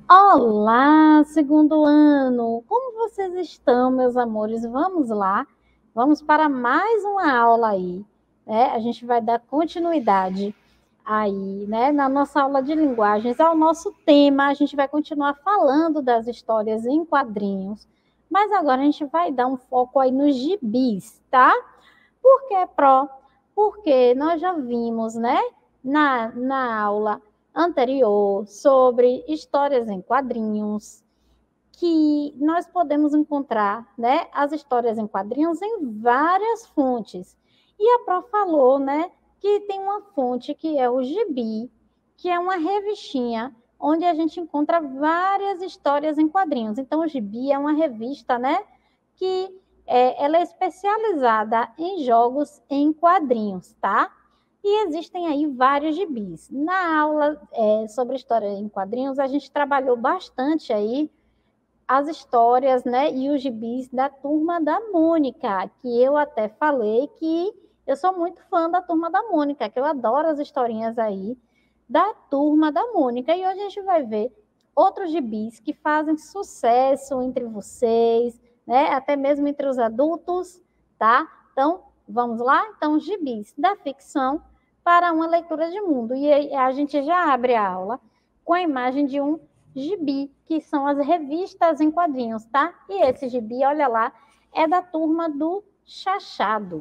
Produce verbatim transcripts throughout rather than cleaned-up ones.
Olá, segundo ano! Como vocês estão, meus amores? Vamos lá, vamos para mais uma aula aí, né? A gente vai dar continuidade aí, né? Na nossa aula de linguagens, ao nosso tema, a gente vai continuar falando das histórias em quadrinhos, mas agora a gente vai dar um foco aí nos gibis, tá? Por que pró? Porque nós já vimos, né, na, na aula anterior sobre histórias em quadrinhos, que nós podemos encontrar, né, as histórias em quadrinhos em várias fontes. E a Pró falou, né, que tem uma fonte que é o Gibi, que é uma revistinha onde a gente encontra várias histórias em quadrinhos. Então, o Gibi é uma revista, né, que é, ela é especializada em jogos em quadrinhos, tá? E existem aí vários gibis. Na aula é, sobre história em quadrinhos, a gente trabalhou bastante aí as histórias, né, e os gibis da Turma da Mônica, que eu até falei que eu sou muito fã da Turma da Mônica, que eu adoro as historinhas aí da Turma da Mônica. E hoje a gente vai ver outros gibis que fazem sucesso entre vocês, né, até mesmo entre os adultos, tá? Então, vamos lá? Então, gibis da ficção para uma leitura de mundo. E a gente já abre a aula com a imagem de um gibi, que são as revistas em quadrinhos, tá? E esse gibi, olha lá, é da Turma do Chachado.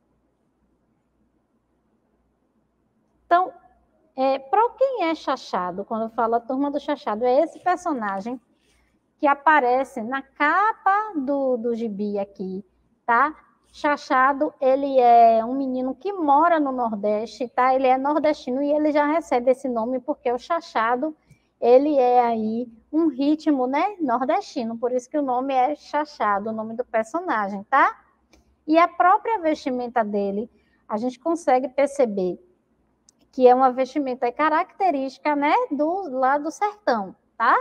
Então, é, para quem é Chachado, quando eu falo a Turma do Chachado, é esse personagem que aparece na capa do, do gibi aqui, tá? Chachado, ele é um menino que mora no Nordeste, tá? Ele é nordestino e ele já recebe esse nome porque o Chachado, ele é aí um ritmo, né, nordestino, por isso que o nome é Chachado, o nome do personagem, tá? E a própria vestimenta dele, a gente consegue perceber que é uma vestimenta característica, né, do lá do sertão, tá?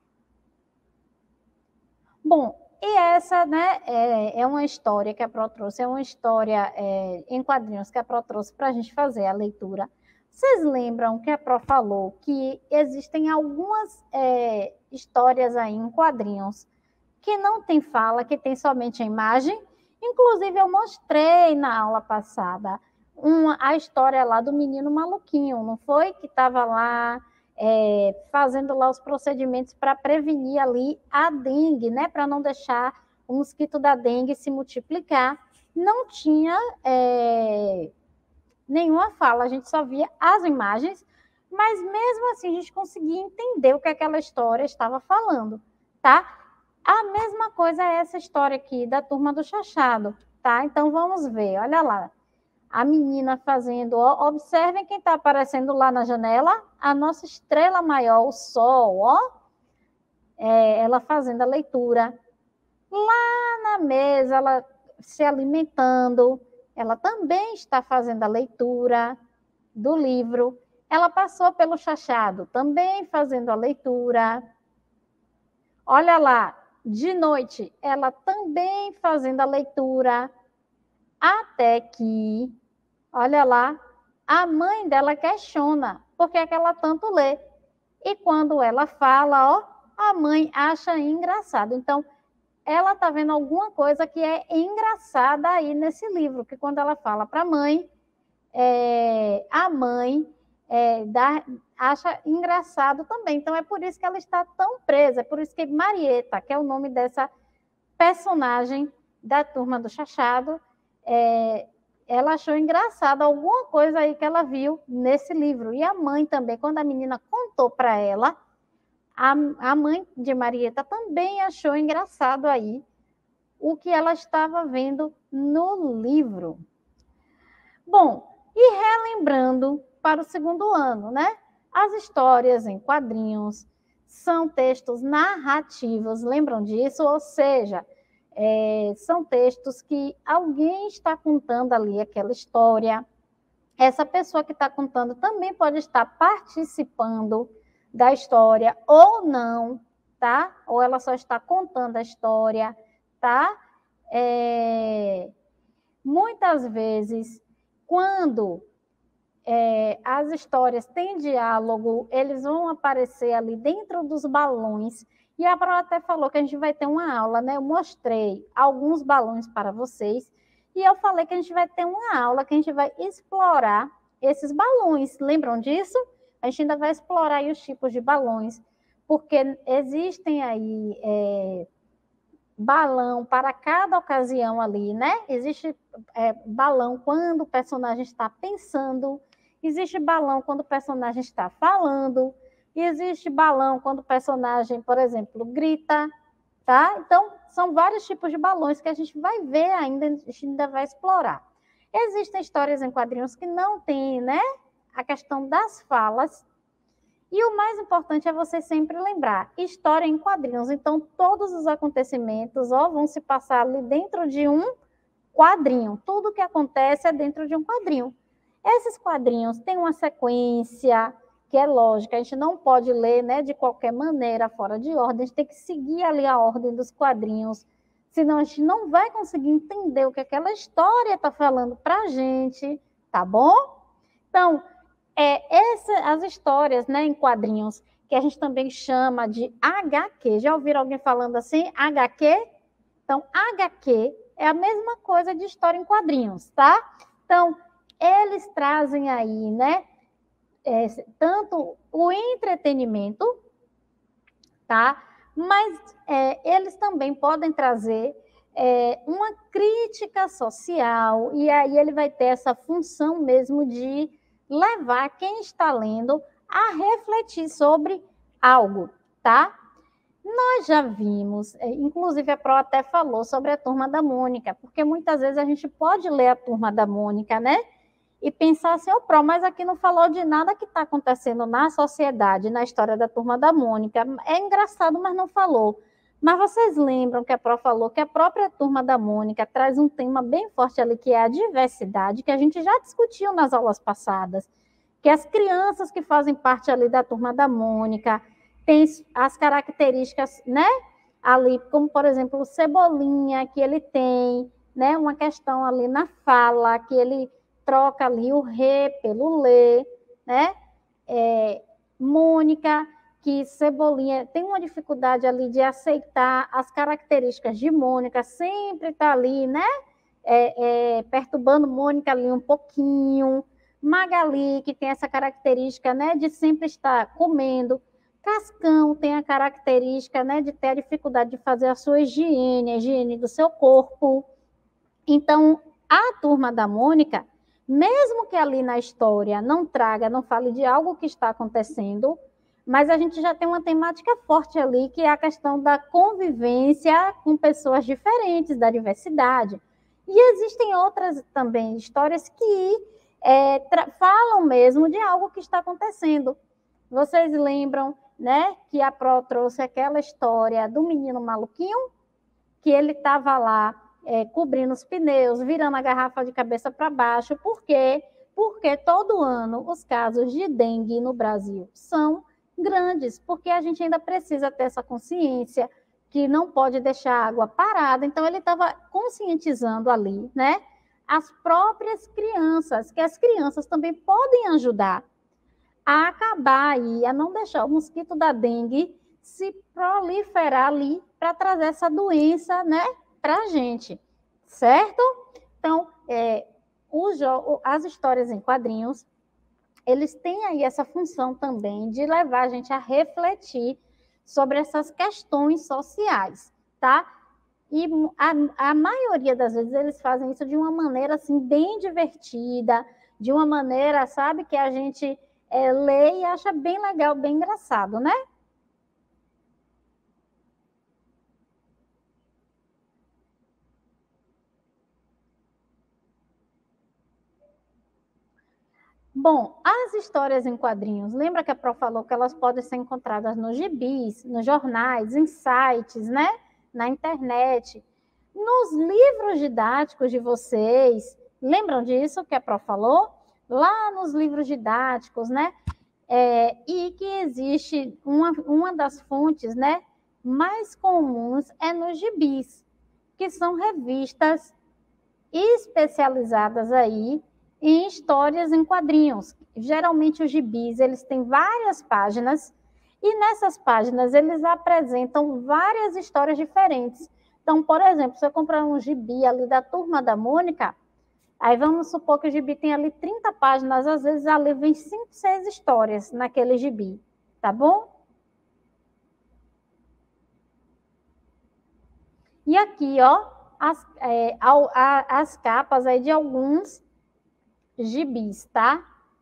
Bom, e essa, né, é, é uma história que a Pro trouxe, é uma história é, em quadrinhos que a Pro trouxe para a gente fazer a leitura. Vocês lembram que a Pro falou que existem algumas é, histórias aí em quadrinhos que não tem fala, que tem somente a imagem? Inclusive, eu mostrei na aula passada uma, a história lá do menino maluquinho, não foi? Que estava lá é, fazendo lá os procedimentos para prevenir ali a dengue, né? Para não deixar o mosquito da dengue se multiplicar. Não tinha é, nenhuma fala, a gente só via as imagens, mas mesmo assim a gente conseguia entender o que aquela história estava falando, tá? A mesma coisa é essa história aqui da Turma do Chachado, tá? Então vamos ver, olha lá. A menina fazendo, ó, observem quem está aparecendo lá na janela, a nossa estrela maior, o sol, ó, é, ela fazendo a leitura. Lá na mesa, ela se alimentando, ela também está fazendo a leitura do livro. Ela passou pelo Chachado, também fazendo a leitura. Olha lá, de noite, ela também fazendo a leitura, até que, olha lá, a mãe dela questiona por que é que ela tanto lê. E quando ela fala, ó, a mãe acha engraçado. Então, ela está vendo alguma coisa que é engraçada aí nesse livro, que quando ela fala para a mãe, é, a mãe é, dá, acha engraçado também. Então, é por isso que ela está tão presa, é por isso que Marieta, que é o nome dessa personagem da Turma do Chachado, é, ela achou engraçado alguma coisa aí que ela viu nesse livro. E a mãe também, quando a menina contou para ela, a, a mãe de Marieta também achou engraçado aí o que ela estava vendo no livro. Bom, e relembrando para o segundo ano, né? As histórias em quadrinhos são textos narrativos, lembram disso? Ou seja, é, são textos que alguém está contando ali aquela história. Essa pessoa que está contando também pode estar participando da história ou não, tá? Ou ela só está contando a história, tá? É, muitas vezes, quando é, as histórias têm diálogo, eles vão aparecer ali dentro dos balões. E a Pro até falou que a gente vai ter uma aula, né? Eu mostrei alguns balões para vocês. E eu falei que a gente vai ter uma aula que a gente vai explorar esses balões. Lembram disso? A gente ainda vai explorar aí os tipos de balões, porque existem aí é, balão para cada ocasião ali, né? Existe é, balão quando o personagem está pensando, existe balão quando o personagem está falando, e existe balão quando o personagem, por exemplo, grita, tá? Então, são vários tipos de balões que a gente vai ver ainda, a gente ainda vai explorar. Existem histórias em quadrinhos que não têm, né, a questão das falas. E o mais importante é você sempre lembrar, história em quadrinhos. Então, todos os acontecimentos ó, vão se passar ali dentro de um quadrinho. Tudo que acontece é dentro de um quadrinho. Esses quadrinhos têm uma sequência que é lógica. A gente não pode ler, né, de qualquer maneira, fora de ordem. A gente tem que seguir ali a ordem dos quadrinhos. Senão a gente não vai conseguir entender o que aquela história está falando para a gente, tá bom? Então, é, essa, as histórias, né, em quadrinhos, que a gente também chama de H Q. Já ouviram alguém falando assim, H Q? Então, H Q é a mesma coisa de história em quadrinhos, tá? Então, eles trazem aí, né, é, tanto o entretenimento, tá? Mas é, eles também podem trazer é, uma crítica social, e aí ele vai ter essa função mesmo de levar quem está lendo a refletir sobre algo, tá? Nós já vimos, inclusive a Pro até falou sobre a Turma da Mônica, porque muitas vezes a gente pode ler a Turma da Mônica, né? E pensar assim, ô oh, Pro, mas aqui não falou de nada que está acontecendo na sociedade, na história da Turma da Mônica. É engraçado, mas não falou. Mas vocês lembram que a Pro falou que a própria Turma da Mônica traz um tema bem forte ali, que é a diversidade, que a gente já discutiu nas aulas passadas, que as crianças que fazem parte ali da Turma da Mônica têm as características, né, ali, como, por exemplo, o Cebolinha, que ele tem, né, uma questão ali na fala, que ele troca ali o re pelo lê, né, é, Mônica, que Cebolinha tem uma dificuldade ali de aceitar as características de Mônica, sempre está ali, né, é, é, perturbando Mônica ali um pouquinho. Magali, que tem essa característica, né, de sempre estar comendo. Cascão tem a característica, né, de ter a dificuldade de fazer a sua higiene, a higiene do seu corpo. Então, a Turma da Mônica, mesmo que ali na história não traga, não fale de algo que está acontecendo, mas a gente já tem uma temática forte ali, que é a questão da convivência com pessoas diferentes, da diversidade. E existem outras também histórias que é, falam mesmo de algo que está acontecendo. Vocês lembram, né, que a Pro trouxe aquela história do menino maluquinho, que ele estava lá é, cobrindo os pneus, virando a garrafa de cabeça para baixo. Por quê? Porque todo ano os casos de dengue no Brasil são grandes, porque a gente ainda precisa ter essa consciência que não pode deixar a água parada. Então, ele estava conscientizando ali, né, as próprias crianças, que as crianças também podem ajudar a acabar aí, a não deixar o mosquito da dengue se proliferar ali para trazer essa doença, né, para a gente, certo? Então, é, o as histórias em quadrinhos, eles têm aí essa função também de levar a gente a refletir sobre essas questões sociais, tá? E a, a maioria das vezes eles fazem isso de uma maneira, assim, bem divertida, de uma maneira, sabe, que a gente é, lê e acha bem legal, bem engraçado, né? Bom, as histórias em quadrinhos, lembra que a Pro falou que elas podem ser encontradas nos gibis, nos jornais, em sites, né? Na internet, nos livros didáticos de vocês. Lembram disso que a Pro falou? Lá nos livros didáticos, né? É, e que existe uma, uma das fontes, né, mais comuns é nos gibis, que são revistas especializadas aí em histórias em quadrinhos. Geralmente os gibis, eles têm várias páginas, e nessas páginas eles apresentam várias histórias diferentes. Então, por exemplo, se eu comprar um gibi ali da Turma da Mônica, aí vamos supor que o gibi tem ali trinta páginas, às vezes ali vem cinco, seis histórias naquele gibi, tá bom? E aqui, ó, as, é, as capas aí de alguns gibis, tá?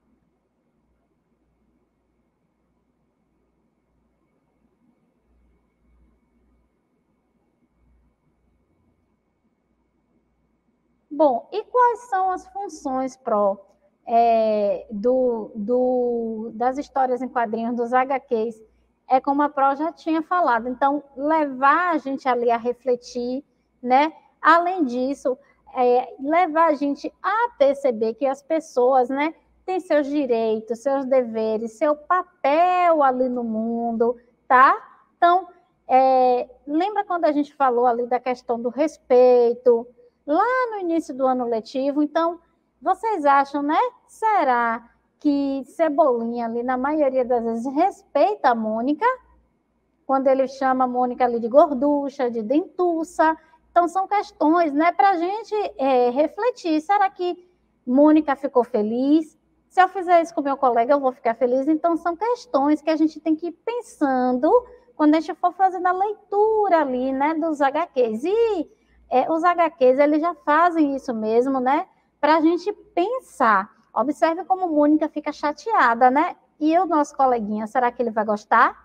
Bom, e quais são as funções pró é, do, do, das histórias em quadrinhos, dos H Qs? É como a Pró já tinha falado. Então, levar a gente ali a refletir, né? Além disso, é, levar a gente a perceber que as pessoas, né, têm seus direitos, seus deveres, seu papel ali no mundo, tá? Então, é, lembra quando a gente falou ali da questão do respeito, lá no início do ano letivo? Então, vocês acham, né? Será que Cebolinha ali, na maioria das vezes, respeita a Mônica, quando ele chama a Mônica ali de gorducha, de dentuça? Então, são questões, né, para a gente é, refletir. Será que Mônica ficou feliz? Se eu fizer isso com meu colega, eu vou ficar feliz? Então, são questões que a gente tem que ir pensando quando a gente for fazendo a leitura ali, né, dos H Qs. E é, os H Qs, eles já fazem isso mesmo, né, para a gente pensar. Observe como Mônica fica chateada, né? E o nosso coleguinha, será que ele vai gostar?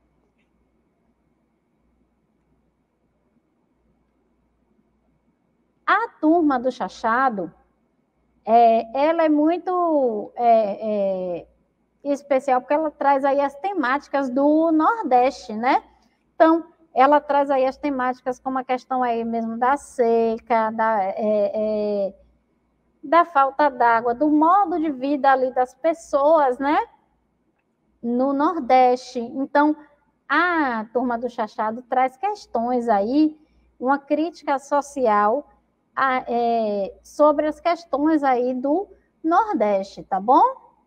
A turma do Chachado, é, ela é muito é, é, especial, porque ela traz aí as temáticas do Nordeste, né? Então, ela traz aí as temáticas como a questão aí mesmo da seca, da, é, é, da falta d'água, do modo de vida ali das pessoas, né? No Nordeste. Então, a turma do Chachado traz questões aí, uma crítica social a, é, sobre as questões aí do Nordeste, tá bom?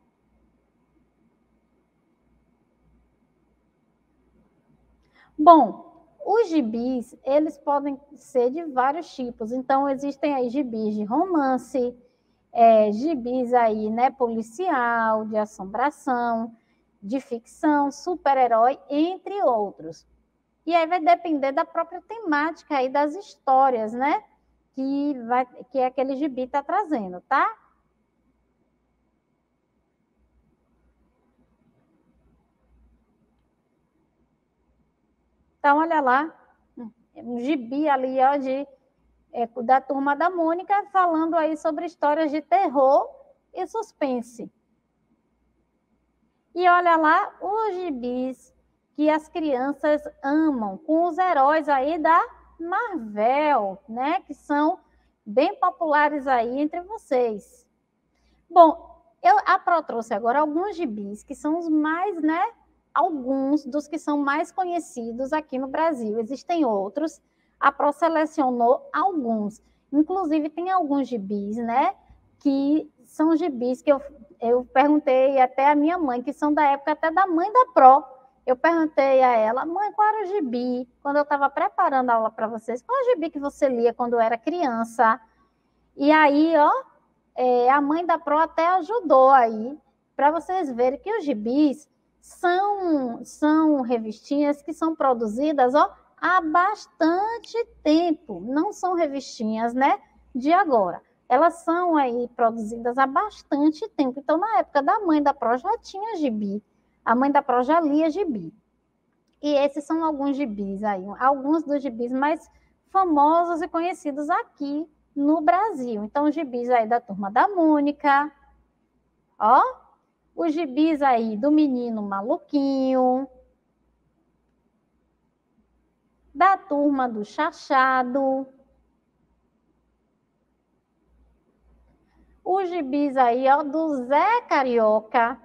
Bom, os gibis, eles podem ser de vários tipos. Então, existem aí gibis de romance, é, gibis aí, né, policial, de assombração, de ficção, super-herói, entre outros. E aí vai depender da própria temática aí das histórias, né? Que, vai, que aquele gibi está trazendo, tá? Então, olha lá, um gibi ali, ó, de, é, da Turma da Mônica, falando aí sobre histórias de terror e suspense. E olha lá os gibis que as crianças amam, com os heróis aí da Marvel, né? Que são bem populares aí entre vocês. Bom, eu, a Pro trouxe agora alguns gibis que são os mais, né? Alguns dos que são mais conhecidos aqui no Brasil. Existem outros. A Pro selecionou alguns. Inclusive, tem alguns gibis, né? Que são gibis que eu, eu perguntei até a minha mãe, que são da época até da mãe da Pro. Eu perguntei a ela, mãe, qual era o gibi? Quando eu estava preparando a aula para vocês, qual é o gibi que você lia quando era criança? E aí, ó, é, a mãe da Pro até ajudou aí, para vocês verem que os gibis são, são revistinhas que são produzidas, ó, há bastante tempo. Não são revistinhas, né, de agora. Elas são aí produzidas há bastante tempo. Então, na época da mãe da Pro já tinha gibi. A mãe da Pro já lia gibi. E esses são alguns gibis aí, alguns dos gibis mais famosos e conhecidos aqui no Brasil. Então, os gibis aí da Turma da Mônica, ó, os gibis aí do Menino Maluquinho, da Turma do Chachado, os gibis aí, ó, do Zé Carioca,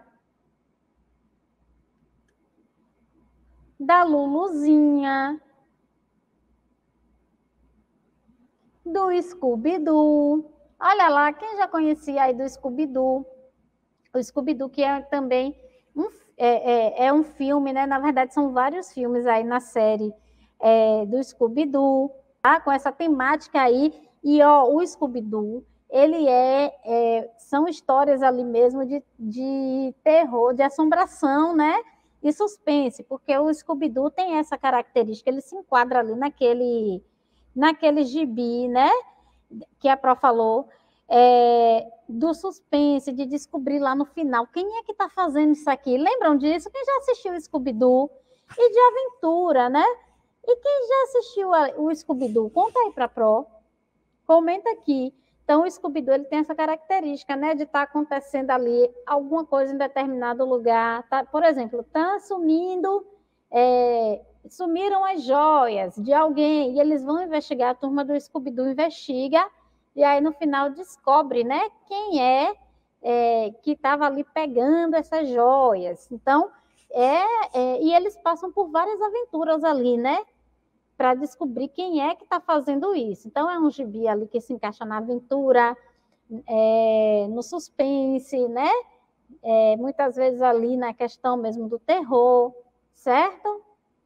da Luluzinha, do Scooby-Doo. Olha lá, quem já conhecia aí do Scooby-Doo? O Scooby-Doo, que é também um, é, é, é um filme, né? Na verdade, são vários filmes aí na série é, do Scooby-Doo, tá? Com essa temática aí. E, ó, o Scooby-Doo, ele é, é... São histórias ali mesmo de, de terror, de assombração, né? E suspense, porque o Scooby-Doo tem essa característica, ele se enquadra ali naquele, naquele gibi, né? Que a Pro falou, é, do suspense, de descobrir lá no final quem é que está fazendo isso aqui. Lembram disso? Quem já assistiu o Scooby-Doo? E de aventura, né? E quem já assistiu a, o Scooby-Doo? Conta aí para a Pro. Comenta aqui. Então, o Scooby-Doo ele tem essa característica, né? De estar tá acontecendo ali alguma coisa em determinado lugar. Tá? Por exemplo, está sumindo... É, sumiram as joias de alguém e eles vão investigar, a turma do Scooby-Doo investiga e aí no final descobre, né, quem é, é que estava ali pegando essas joias. Então, é, é, e eles passam por várias aventuras ali, né, para descobrir quem é que está fazendo isso. Então, é um gibi ali que se encaixa na aventura, é, no suspense, né, é, muitas vezes ali na questão mesmo do terror, certo?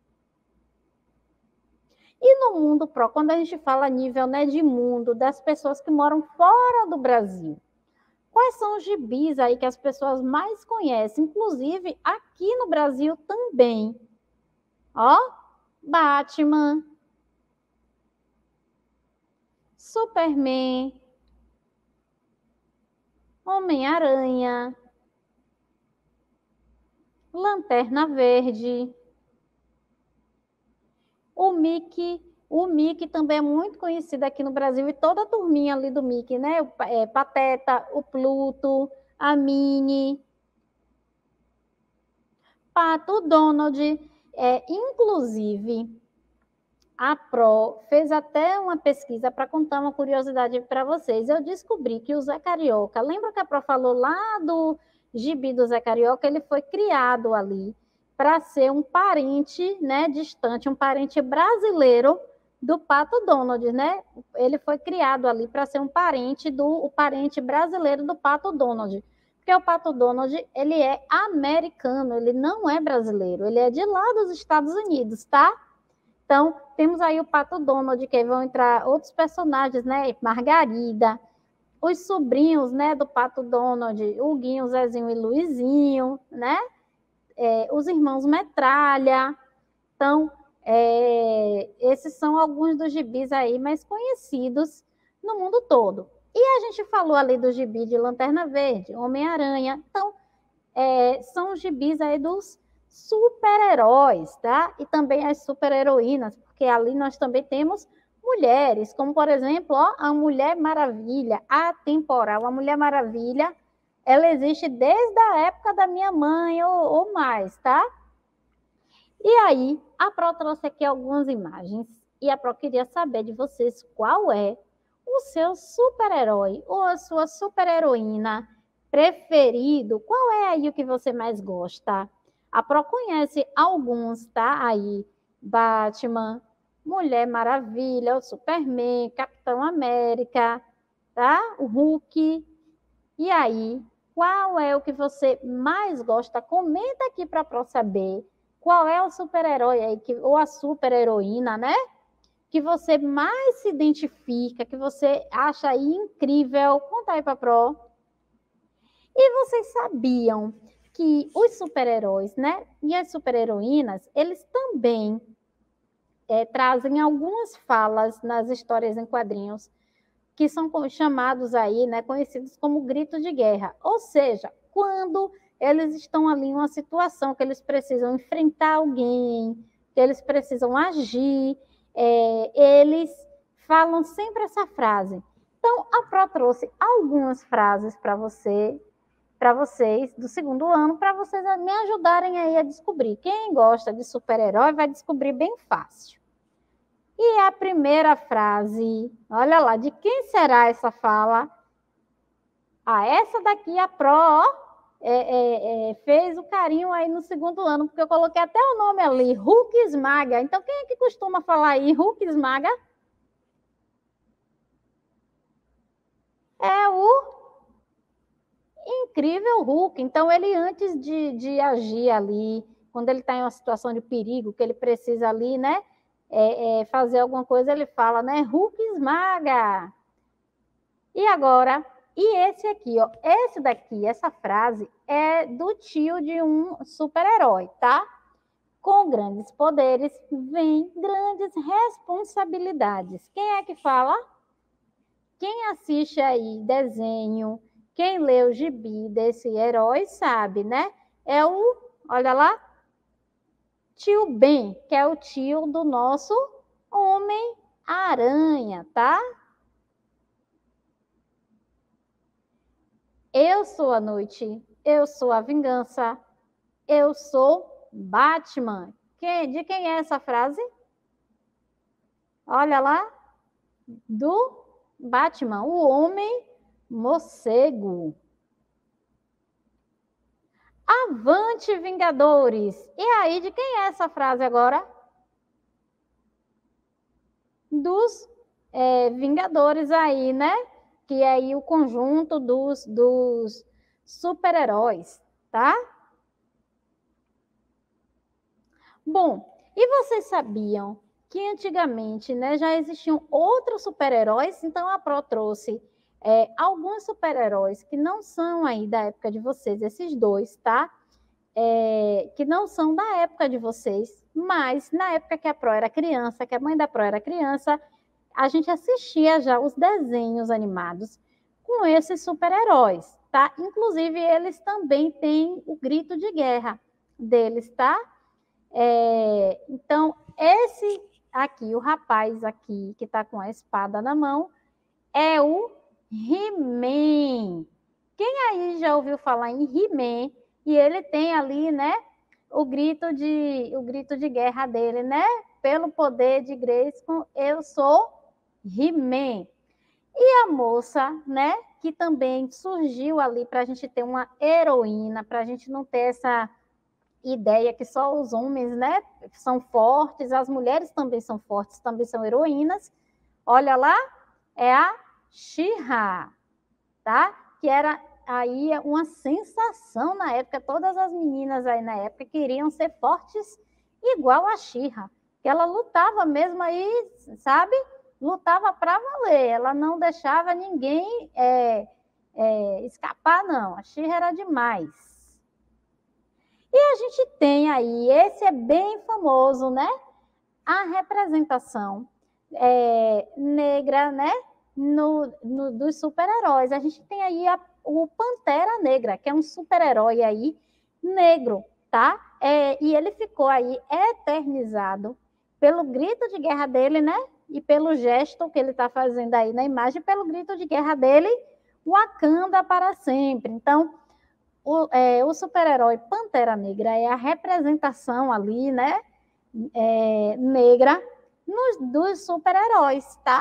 E no mundo Pro, quando a gente fala a nível, né, de mundo, das pessoas que moram fora do Brasil, quais são os gibis aí que as pessoas mais conhecem, inclusive aqui no Brasil também? Ó, Batman, Superman, Homem-Aranha, Lanterna Verde, o Mickey. O Mickey também é muito conhecido aqui no Brasil, e toda a turminha ali do Mickey, né? O é, Pateta, o Pluto, a Minnie, Pato Donald. É, inclusive, a Pro fez até uma pesquisa para contar uma curiosidade para vocês. Eu descobri que o Zé Carioca, lembra que a Pro falou lá do gibi do Zé Carioca? Ele foi criado ali para ser um parente, né, distante, um parente brasileiro do Pato Donald, né? Ele foi criado ali para ser um parente do o parente brasileiro do Pato Donald. Porque o Pato Donald, ele é americano, ele não é brasileiro, ele é de lá dos Estados Unidos, tá? Então, temos aí o Pato Donald, que vão entrar outros personagens, né? Margarida, os sobrinhos, né, do Pato Donald, o Guinho, Zezinho e Luizinho, né? É, os irmãos Metralha. Então, é, esses são alguns dos gibis aí mais conhecidos no mundo todo. E a gente falou ali do gibi de Lanterna Verde, Homem-Aranha. Então, é, são os gibis aí dos super-heróis, tá? E também as super-heroínas, porque ali nós também temos mulheres, como, por exemplo, ó, a Mulher Maravilha, atemporal. A Mulher Maravilha, ela existe desde a época da minha mãe ou, ou mais, tá? E aí, a Pro trouxe aqui algumas imagens e a Pro queria saber de vocês qual é o seu super-herói ou a sua super-heroína preferido. Qual é aí o que você mais gosta? A Pro conhece alguns, tá? Aí, Batman, Mulher Maravilha, o Superman, Capitão América, tá? O Hulk. E aí, qual é o que você mais gosta? Comenta aqui para a Pro saber. Qual é o super-herói aí, que, ou a super-heroína, né? Que você mais se identifica, que você acha aí incrível. Conta aí para a Pro. E vocês sabiam que os super-heróis, né? E as super-heroínas, eles também é, trazem algumas falas nas histórias em quadrinhos que são chamados aí, né, conhecidos como grito de guerra. Ou seja, quando eles estão ali em uma situação que eles precisam enfrentar alguém, que eles precisam agir, é, eles falam sempre essa frase. Então, a Pro trouxe algumas frases para você, para vocês do segundo ano, para vocês me ajudarem aí a descobrir. Quem gosta de super-herói vai descobrir bem fácil. E a primeira frase, olha lá, de quem será essa fala? Ah, essa daqui a Pro é, é, é, fez o carinho aí no segundo ano, porque eu coloquei até o nome ali, Hulk esmaga. Então, quem é que costuma falar aí, Hulk esmaga? É o Incrível Hulk. Então, ele antes de, de agir ali, quando ele está em uma situação de perigo, que ele precisa ali, né, é, é, fazer alguma coisa, ele fala, né, Hulk esmaga. E agora, e esse aqui, ó, esse daqui, essa frase é do tio de um super-herói, tá? Com grandes poderes vem grandes responsabilidades. Quem é que fala? Quem assiste aí desenho, quem lê o gibi desse herói sabe, né? É o, olha lá, tio Ben, que é o tio do nosso Homem-Aranha, tá? Eu sou a noite, eu sou a vingança, eu sou Batman. Quem, de quem é essa frase? Olha lá, do Batman, o homem morcego. Avante, Vingadores! E aí, de quem é essa frase agora? Dos é, Vingadores aí, né? Que é aí o conjunto dos, dos super-heróis, tá? Bom, e vocês sabiam que antigamente, né, já existiam outros super-heróis? Então a Pro trouxe é, alguns super-heróis que não são aí da época de vocês, esses dois, tá? É, que não são da época de vocês, mas na época que a Pro era criança, que a mãe da Pro era criança, a gente assistia já os desenhos animados com esses super-heróis, tá? Inclusive, eles também têm o grito de guerra deles, tá? É, então, esse aqui, o rapaz aqui, que está com a espada na mão, é o He-Man. Quem aí já ouviu falar em He-Man? E ele tem ali, né, o grito de, o grito de guerra dele, né? Pelo poder de Grayskull, eu sou He-Man. E a moça, né, que também surgiu ali para a gente ter uma heroína, para a gente não ter essa ideia que só os homens, né, são fortes, as mulheres também são fortes, também são heroínas. Olha lá, é a She-Ra, tá? Que era aí uma sensação na época, todas as meninas aí na época queriam ser fortes igual a She-Ra, que ela lutava mesmo aí, sabe? Lutava para valer, ela não deixava ninguém é, é, escapar, não. A She-Ra era demais. E a gente tem aí, esse é bem famoso, né? A representação é, negra, né? No, no, dos super-heróis. A gente tem aí a, o Pantera Negra, que é um super-herói aí negro, tá? É, e ele ficou aí eternizado pelo grito de guerra dele, né? E pelo gesto que ele está fazendo aí na imagem, pelo grito de guerra dele, Wakanda para sempre. Então, o, é, o super-herói Pantera Negra é a representação ali, né? É, negra nos, dos super-heróis, tá?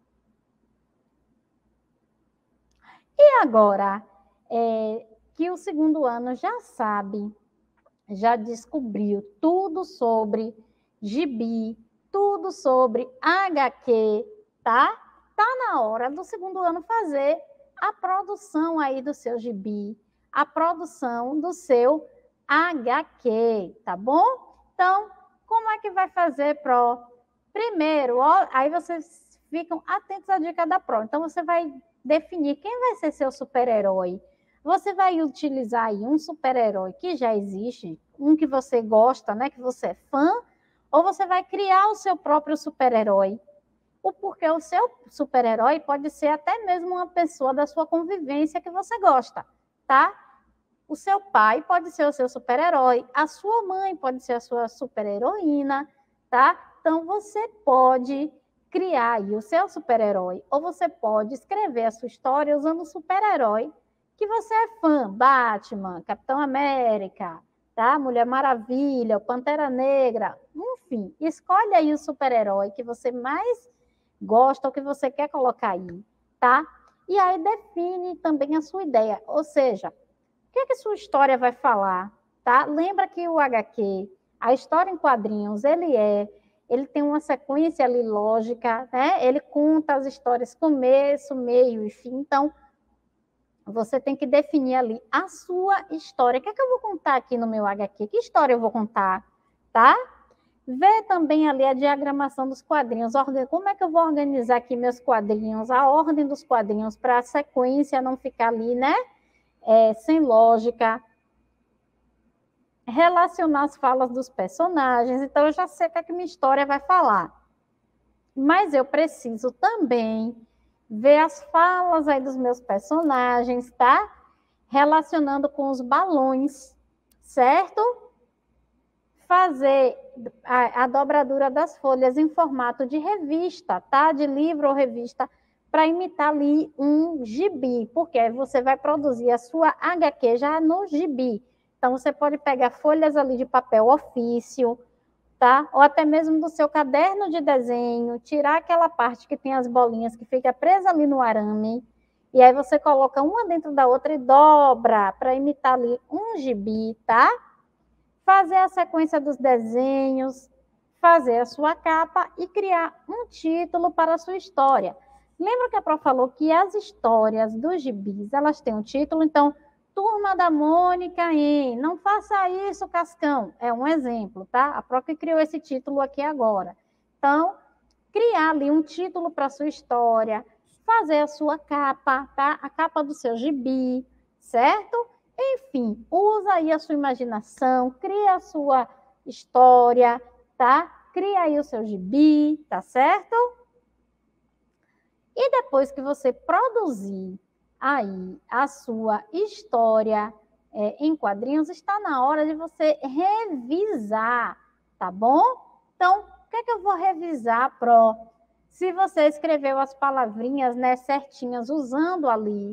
E agora, é, que o segundo ano já sabe, já descobriu tudo sobre gibi, tudo sobre H Q, tá? Tá na hora do segundo ano fazer a produção aí do seu gibi, a produção do seu H Q, tá bom? Então, como é que vai fazer, Pro? Primeiro, ó, aí vocês ficam atentos à dica da Pro. Então, você vai definir quem vai ser seu super-herói. Você vai utilizar aí um super-herói que já existe, um que você gosta, né, que você é fã, ou você vai criar o seu próprio super-herói. O porque o seu super-herói pode ser até mesmo uma pessoa da sua convivência que você gosta, tá? O seu pai pode ser o seu super-herói, a sua mãe pode ser a sua super-heroína, tá? Então, você pode criar aí o seu super-herói, ou você pode escrever a sua história usando o super-herói que você é fã, Batman, Capitão América, tá? Mulher Maravilha, Pantera Negra, enfim, escolhe aí o super-herói que você mais gosta ou que você quer colocar aí, tá? E aí define também a sua ideia, ou seja, o que é que sua história vai falar, tá? Lembra que o H Q, a história em quadrinhos, ele é, ele tem uma sequência ali lógica, né? Ele conta as histórias começo, meio e fim. Então, você tem que definir ali a sua história. O que é que eu vou contar aqui no meu H Q? Que história eu vou contar, tá? Vê também ali a diagramação dos quadrinhos. Como é que eu vou organizar aqui meus quadrinhos? A ordem dos quadrinhos para a sequência não ficar ali, né? É, sem lógica. Relacionar as falas dos personagens. Então, eu já sei o que é que minha história vai falar. Mas eu preciso também ver as falas aí dos meus personagens, tá? Relacionando com os balões, certo? Fazer a, a dobradura das folhas em formato de revista, tá? De livro ou revista, para imitar ali um gibi, porque você vai produzir a sua H Q já no gibi. Então, você pode pegar folhas ali de papel ofício, tá? Ou até mesmo do seu caderno de desenho, tirar aquela parte que tem as bolinhas que fica presa ali no arame, e aí você coloca uma dentro da outra e dobra para imitar ali um gibi, tá? Fazer a sequência dos desenhos, fazer a sua capa e criar um título para a sua história. Lembra que a Prof falou que as histórias dos gibis, elas têm um título, então, Turma da Mônica em Não Faça Isso, Cascão, é um exemplo, tá? A Prof criou esse título aqui agora. Então, criar ali um título para a sua história, fazer a sua capa, tá? A capa do seu gibi, certo? Enfim, usa aí a sua imaginação, cria a sua história, tá? Cria aí o seu gibi, tá certo? E depois que você produzir aí a sua história é, em quadrinhos, está na hora de você revisar, tá bom? Então, o que é que eu vou revisar, Pro? Se você escreveu as palavrinhas, né, certinhas, usando ali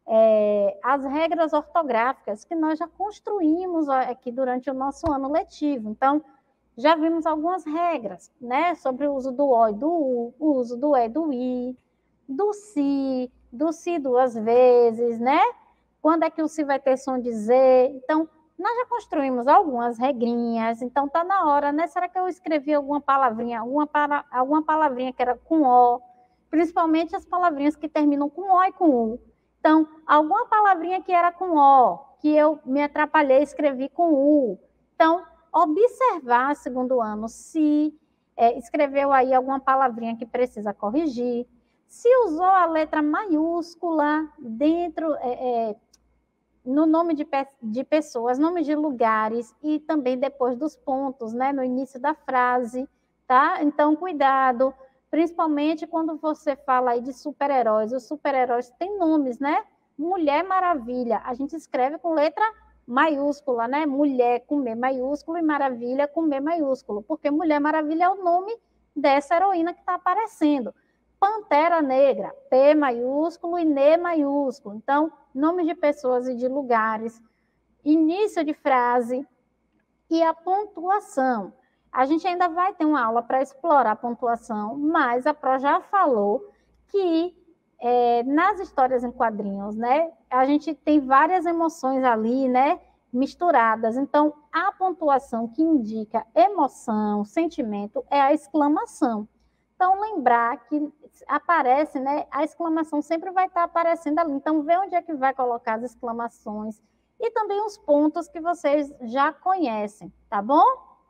é, as regras ortográficas que nós já construímos aqui durante o nosso ano letivo. Então, já vimos algumas regras, né, sobre o uso do O e do U, o uso do E e do I, do si, do si duas vezes, né? Quando é que o si vai ter som de Z? Então, nós já construímos algumas regrinhas, então tá na hora, né? Será que eu escrevi alguma palavrinha, alguma, para, alguma palavrinha que era com O, principalmente as palavrinhas que terminam com O e com U. Então, alguma palavrinha que era com O, que eu me atrapalhei e escrevi com U. Então, observar, segundo ano, se é, escreveu aí alguma palavrinha que precisa corrigir, se usou a letra maiúscula dentro, é, é, no nome de, de pessoas, nome de lugares e também depois dos pontos, né, no início da frase, tá? Então, cuidado, principalmente quando você fala aí de super-heróis. Os super-heróis têm nomes, né? Mulher Maravilha, a gente escreve com letra maiúscula, né? Mulher com M maiúsculo e Maravilha com M maiúsculo, porque Mulher Maravilha é o nome dessa heroína que está aparecendo. Pantera Negra, P maiúsculo e N maiúsculo. Então, nomes de pessoas e de lugares, início de frase e a pontuação. A gente ainda vai ter uma aula para explorar a pontuação, mas a Pro já falou que é, nas histórias em quadrinhos, né, a gente tem várias emoções ali, né, misturadas. Então, a pontuação que indica emoção, sentimento, é a exclamação. Então, lembrar que aparece, né, a exclamação sempre vai estar aparecendo ali. Então, vê onde é que vai colocar as exclamações e também os pontos que vocês já conhecem, tá bom?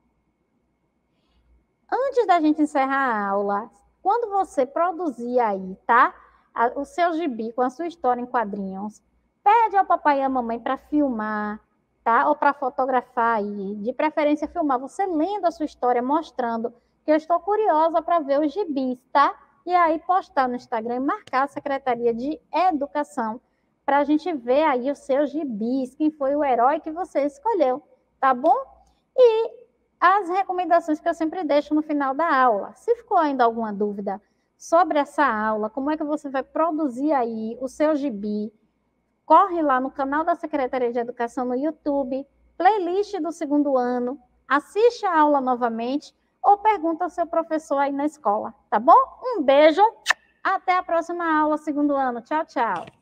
Antes da gente encerrar a aula, quando você produzir aí, tá, o seu gibi com a sua história em quadrinhos, pede ao papai e à mamãe para filmar, tá? Ou para fotografar aí, de preferência filmar você lendo a sua história, mostrando que eu estou curiosa para ver os gibis, tá? E aí postar no Instagram e marcar a Secretaria de Educação para a gente ver aí os seus gibis, quem foi o herói que você escolheu, tá bom? E as recomendações que eu sempre deixo no final da aula. Se ficou ainda alguma dúvida sobre essa aula, como é que você vai produzir aí o seu gibi, corre lá no canal da Secretaria de Educação no YouTube, playlist do segundo ano, assiste a aula novamente ou pergunta ao seu professor aí na escola, tá bom? Um beijo, até a próxima aula, segundo ano. Tchau, tchau.